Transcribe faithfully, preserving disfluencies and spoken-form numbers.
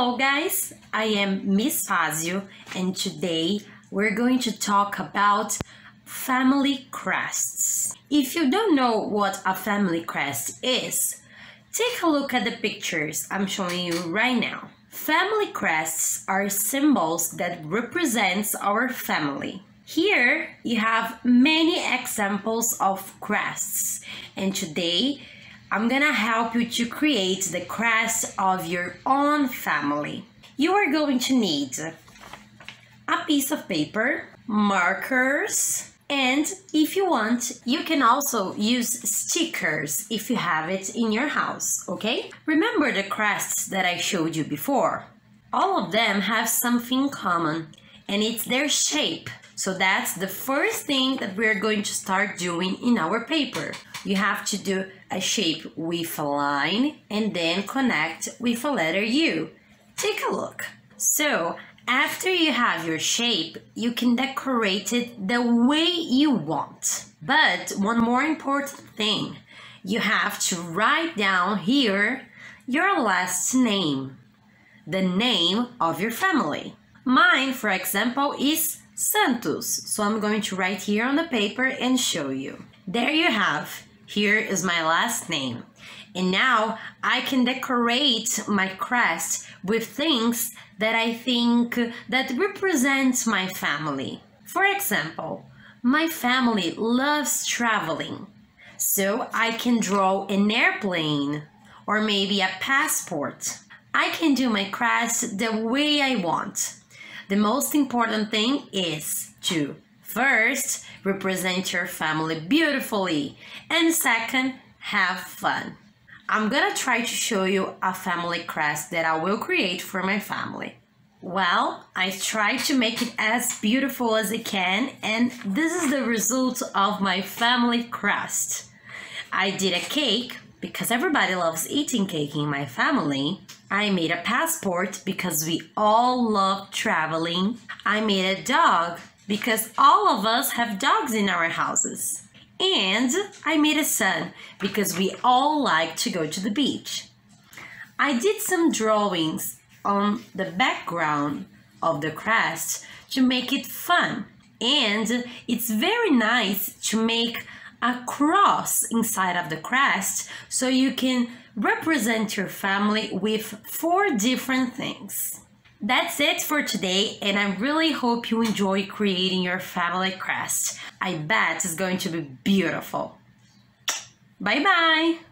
Hello guys, I am Miss Fazio and today we're going to talk about family crests. If you don't know what a family crest is, take a look at the pictures I'm showing you right now. Family crests are symbols that represents our family. Here you have many examples of crests, and today I'm gonna help you to create the crest of your own family. You are going to need a piece of paper, markers, and if you want, you can also use stickers if you have it in your house, okay? Remember the crests that I showed you before? All of them have something in common, and it's their shape. So that's the first thing that we're going to start doing in our paper. You have to do a shape with a line and then connect with a letter U. Take a look. So after you have your shape, you can decorate it the way you want. But one more important thing, you have to write down here your last name, the name of your family. Mine, for example, is Santos, so I'm going to write here on the paper and show you. There you have. Here is my last name. And now I can decorate my crest with things that I think that represent my family. For example, my family loves traveling, so I can draw an airplane or maybe a passport. I can do my crest the way I want. The most important thing is to first represent your family beautifully, and second, have fun. I'm gonna try to show you a family crest that I will create for my family. Well, I tried to make it as beautiful as I can, and this is the result of my family crest. I did a cake because everybody loves eating cake in my family. I made a passport because we all love traveling. I made a dog because all of us have dogs in our houses. And I made a sun because we all like to go to the beach. I did some drawings on the background of the crest to make it fun. And it's very nice to make a cross inside of the crest so you can represent your family with four different things. That's it for today, and I really hope you enjoy creating your family crest. I bet it's going to be beautiful. Bye bye!